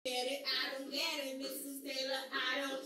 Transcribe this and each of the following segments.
get it, I don't get it, Mrs. Taylor, I don't.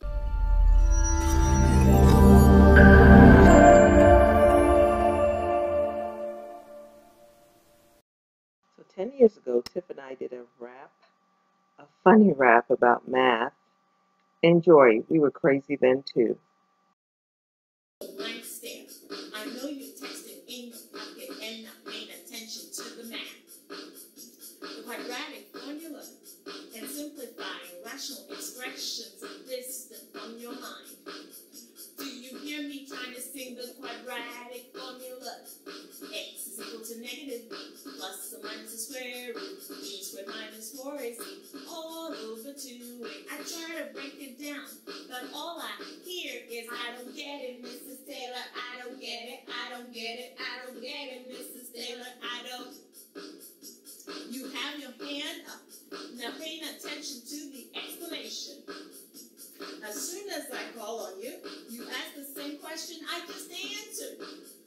So 10 years ago, Tiff and I did a funny rap about math. Enjoy. We were crazy then too. Blank stare. I know you texted in your pocket and not paying attention to the math. The quadratic formula and simplifying rational expressions are distant from your mind. Do you hear me trying to sing the quadratic formula? X is equal to negative b plus or minus the square root. E squared minus 4ac all over 2a. I try to break it down, but all I hear is I don't get it, Mrs. Taylor. I don't get it. I don't get it. I don't get it, Mrs. Taylor. I don't. You have your hand up, now paying attention to the explanation. As soon as I call on you, you ask the same question I just answered.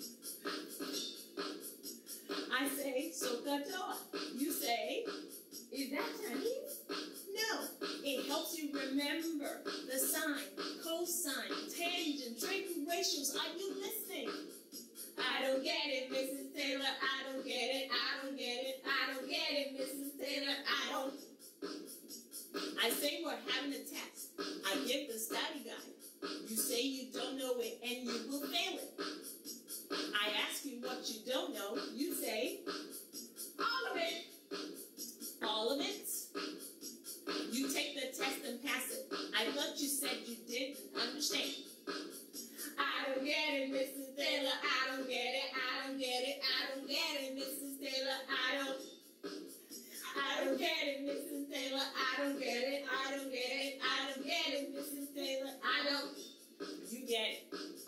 I say, socatoa. You say, is that Chinese? No, it helps you remember the sine, cosine, tangent, trig ratios. Are you listening? I don't get it, Mrs. Taylor. I don't get it. I don't get it. I don't get it, Mrs. Taylor. I don't. I say we're having a test. I give the study guide. You say you don't know it and you will fail it. I ask you what you don't know. You say, all of it. All of it. You take the test and pass it. I thought you said you didn't understand. I don't get it, Mrs. Taylor. I don't get it. I don't get it. I don't get it, Mrs. Taylor. I don't get it, Mrs. Taylor. I don't get it. I don't get it. I don't get it, Mrs. Taylor. I don't. You get it.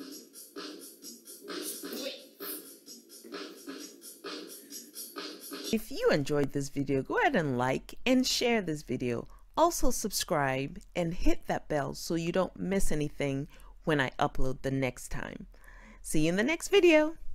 Wait. If you enjoyed this video, go ahead and like and share this video. Also subscribe and hit that bell so you don't miss anything when I upload the next time. See you in the next video.